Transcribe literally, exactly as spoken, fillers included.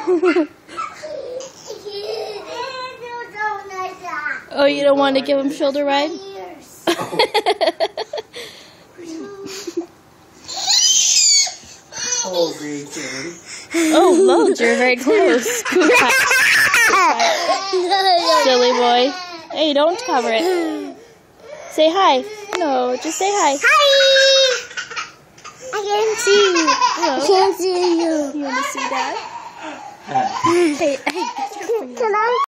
Oh, you don't want to give him shoulder ride? Oh, great, Karen. Oh, look, you're very close. Silly boy. Hey, don't cover it. Say hi. No, just say hi. Hi! I can't see you. Hello. I can't see you. You want to see Dad? Hi. Hey, hey. Can I?